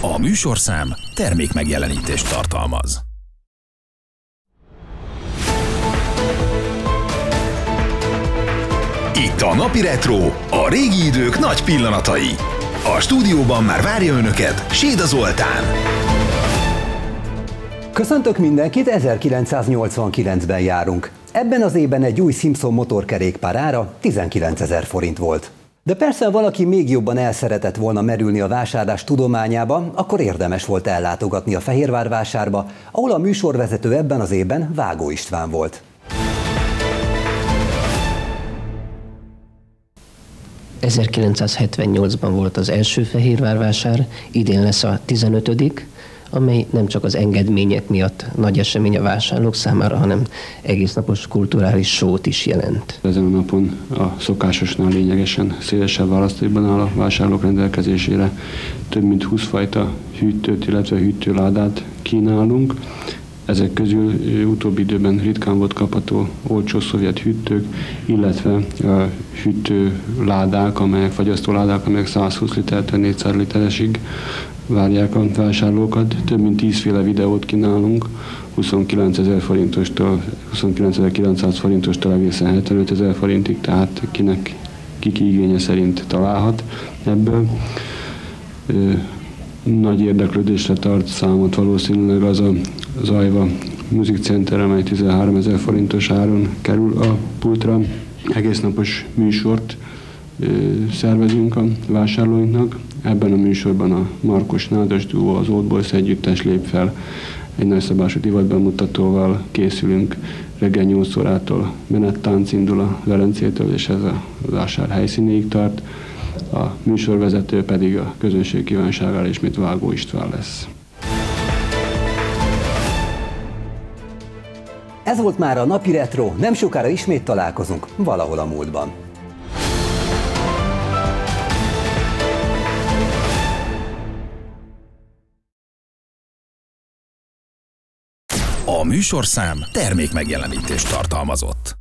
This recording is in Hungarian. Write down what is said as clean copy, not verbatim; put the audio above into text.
A műsorszám termékmegjelenítést tartalmaz. Itt a Napi Retro, a régi idők nagy pillanatai. A stúdióban már várja önöket Séda Zoltán. Köszöntök mindenkit, 1989-ben járunk. Ebben az évben egy új Simpson motorkerékpár ára 19 000 forint volt. De persze, ha valaki még jobban elszeretett volna merülni a vásárlás tudományába, akkor érdemes volt ellátogatni a Fehérvárvásárba, ahol a műsorvezető ebben az évben Vágó István volt. ...1978-ban volt az első Fehérvárvásár, idén lesz a 15., amely nem csak az engedmények miatt nagy esemény a vásárlók számára, hanem egésznapos kulturális sót is jelent. Ezen a napon a szokásosnál lényegesen szélesebb választékban áll a vásárlók rendelkezésére. Több mint 20 fajta hűtőt, illetve hűtőládát kínálunk. Ezek közül utóbbi időben ritkán volt kapható olcsó szovjet hűtők, illetve hűtőládák, fagyasztóládák, amelyek 120 litertől 400 literesig várják a vásárlókat. Több mint 10 féle videót kínálunk, 29.000 forintostól, 29.900 forintostól egészen 75.000 forintig, tehát kiki igénye szerint találhat ebből. Nagy érdeklődésre tart számot valószínűleg az Ajva Music Center, amely 13.000 forintos áron kerül a pultra. Egésznapos műsort szervezünk a vásárlóinknak. Ebben a műsorban a Markos Nádas Duo, az Old Boys együttes lép fel. Egy nagyszabású divatbemutatóval készülünk. Reggel 8 órától menettánc indul a Velencétől, és ez a vásár helyszínéig tart. A műsorvezető pedig a közönség kívánságára ismét Vágó István lesz. Ez volt már a Napi Retro, nem sokára ismét találkozunk, valahol a múltban. A műsorszám termékmegjelenítést tartalmazott.